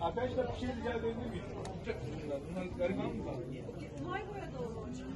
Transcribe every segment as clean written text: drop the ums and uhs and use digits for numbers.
Arkadaşlar bir şey rica edebilir miyim? Bunlar gariban mı var? Mayboya doğru hocam.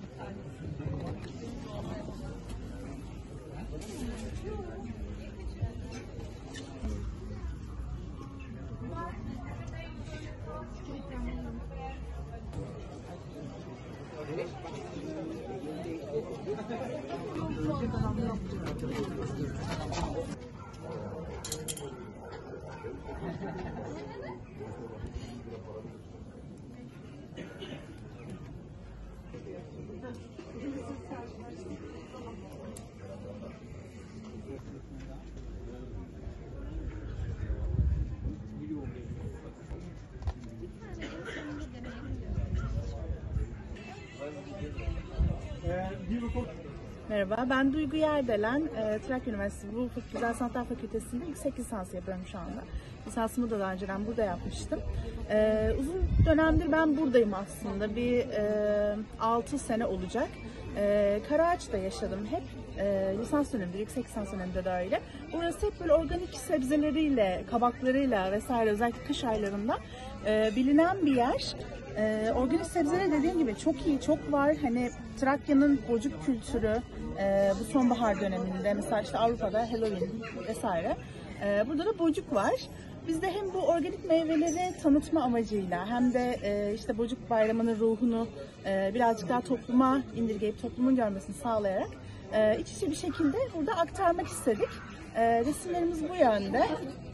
Merhaba, ben Duygu Yerdelen. Trakya Üniversitesi Güzel Sanatlar Fakültesi'nde yüksek lisans yapıyorum şu anda. Lisansımı da daha önceden burada yapmıştım. Uzun dönemdir ben buradayım aslında. Bir 6 sene olacak. Karaağaç'ta yaşadım hep. Lisans döneminde, yüksek lisans döneminde de öyle. Burası hep böyle organik sebzeleriyle, kabaklarıyla vesaire özellikle kış aylarında bilinen bir yer. Organik sebzeler dediğim gibi çok iyi, çok var. Hani Trakya'nın bocuk kültürü bu sonbahar döneminde mesela işte Avrupa'da Halloween vesaire. Burada da bocuk var. Biz de hem bu organik meyveleri tanıtma amacıyla hem de işte Bocuk Bayramı'nın ruhunu birazcık daha topluma indirgeyip toplumun görmesini sağlayarak iç içe bir şekilde burada aktarmak istedik. Resimlerimiz bu yönde.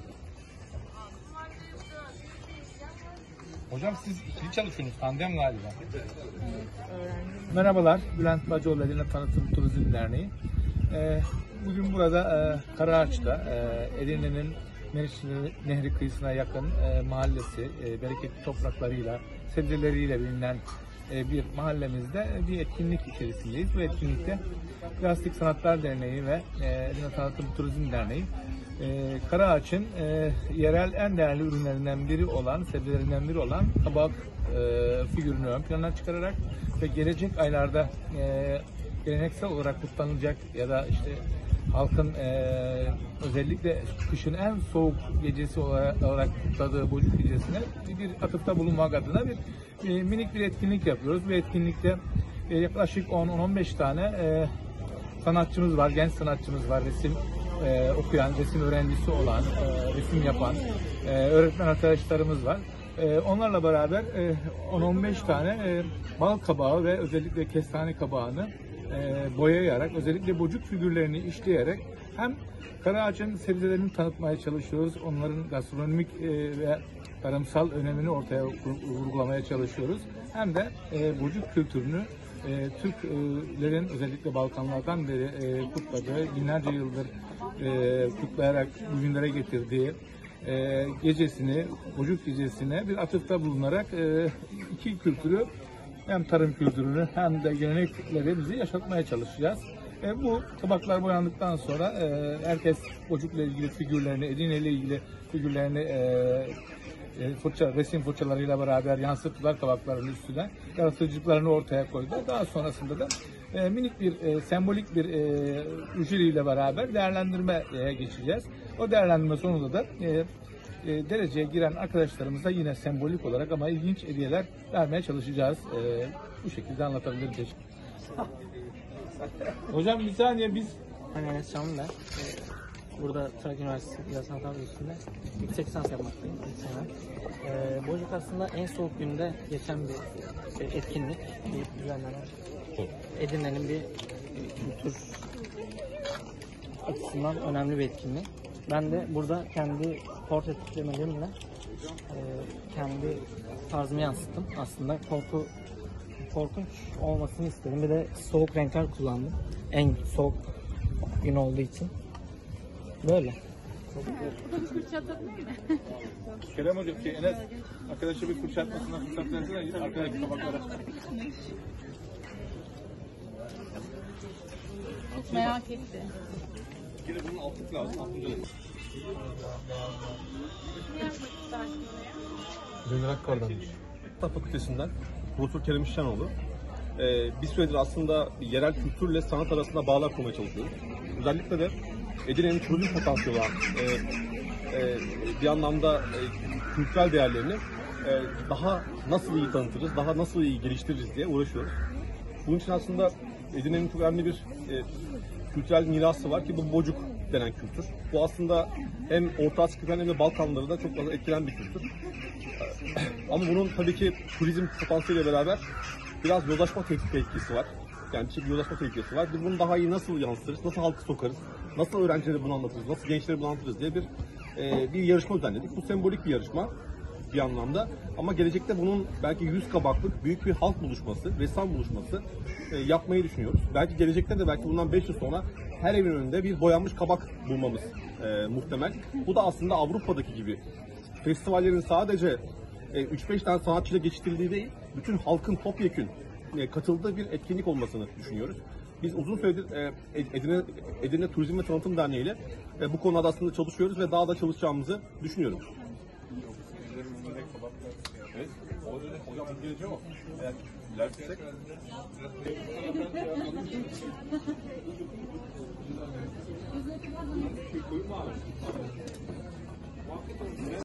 Hocam siz ikili çalışıyorsunuz, tandem galiba. Merhabalar, Bülent Bacıoğlu Edirne Tanıtım Turizm Derneği. Bugün burada Karaağaç'ta Edirne'nin Meriç Nehri kıyısına yakın mahallesi, bereketli topraklarıyla, sebzeleriyle bilinen bir mahallemizde bir etkinlik içerisindeyiz. Bu etkinlikte Plastik Sanatlar Derneği ve Edirne Tanıtım Turizm Derneği Karaağaç'ın yerel en değerli ürünlerinden biri olan, sebzelerinden biri olan kabak figürünü ön plana çıkararak ve gelecek aylarda geleneksel olarak kutlanacak ya da işte halkın özellikle kışın en soğuk gecesi olarak kutladığı Bocuk Gecesi'ne bir atıfta bulunmak adına bir minik bir etkinlik yapıyoruz. Bu etkinlikte yaklaşık 10-15 tane sanatçımız var, genç sanatçımız var, resim okuyan, resim öğrencisi olan, resim yapan öğretmen arkadaşlarımız var. Onlarla beraber 10-15 tane bal kabağı ve özellikle kestane kabağını boyayarak, özellikle bocuk figürlerini işleyerek hem Karaağaç'ın sebzelerini tanıtmaya çalışıyoruz, onların gastronomik ve tarımsal önemini ortaya vurgulamaya çalışıyoruz. Hem de bocuk kültürünü Türklerin özellikle Balkanlardan beri kutladığı, binlerce yıldır kutlayarak bugünlere getirdiği gecesini, Bocuk Gecesi'ne bir atıfta bulunarak iki kültürü, hem tarım kültürünü hem de gelenekleri bizi yaşatmaya çalışacağız. Bu tabaklar boyandıktan sonra herkes Bocuk'la ilgili figürlerini, Edirne ile ilgili figürlerini resim fırçalarıyla beraber yansıttılar tabakların üstüne. Yaratıcılıklarını ortaya koydular. Daha sonrasında da minik bir, sembolik bir jüriyle beraber değerlendirmeye geçeceğiz. O değerlendirme sonunda da dereceye giren arkadaşlarımıza yine sembolik olarak ama ilginç hediyeler vermeye çalışacağız. Bu şekilde anlatabiliriz. Hocam bir saniye biz... Enes Canlı ben. Burada Trakya Üniversitesi Güzel Sanatlar Fakültesi'nde yüksek lisans yapmaktayım. Bocuk aslında en soğuk günde geçen bir etkinlik. Bir düzenlenen Edirne'nin bir kültür açısından önemli bir etkinlik. Ben de burada kendi portretlemelerimle kendi tarzımı yansıttım. Aslında korkunç olmasını istedim. Bir de soğuk renkler kullandım. En soğuk gün olduğu için. Böyle. Kerem Hocam, Enes arkadaşa bir fırça atmasından fırsat versene arkadaki tabaklara. Çok merak etti. Yine bunun altlık lazım, altlıca lazım. Dönür Akkar'danmış. Tıp Fakültesinden Profesör Kerem İşcanoğlu. Bir süredir aslında yerel kültürle sanat arasında bağlar kurmaya çalışıyoruz. Özellikle de Edirne'nin turizm potansiyeli olan bir anlamda kültürel değerlerini daha nasıl iyi tanıtırız, daha nasıl iyi geliştiririz diye uğraşıyoruz. Bunun için aslında Edirne'nin çok önemli bir kültürel mirası var ki bu Bocuk denen kültür. Bu aslında hem Orta Asya hem de Balkanları da çok fazla etkilen bir kültür. Ama bunun tabii ki turizm potansiyeliyle beraber biraz yozlaşma tehlikesi var. Yani bir şekilde yozlaşma tehlikesi var. Biz bunu daha iyi nasıl yansıtırız, nasıl halkı sokarız, nasıl öğrencilere bunu anlatırız, nasıl gençlere bunu anlatırız diye bir yarışma düzenledik. Bu sembolik bir yarışma bir anlamda. Ama gelecekte bunun belki 100 kabaklık büyük bir halk buluşması, ressam buluşması yapmayı düşünüyoruz. Belki gelecekte de belki bundan 5 yıl sonra her evin önünde bir boyanmış kabak bulmamız muhtemel. Bu da aslında Avrupa'daki gibi festivallerin sadece 3-5 tane sanatçıyla geçiştirildiği değil, bütün halkın topyekün katıldığı bir etkinlik olmasını düşünüyoruz. Biz uzun süredir Edirne Turizm ve Tanıtım Derneği ile bu konuda aslında çalışıyoruz ve daha da çalışacağımızı düşünüyorum. Evet. Hocam bu geleceği o. Eğer ilersek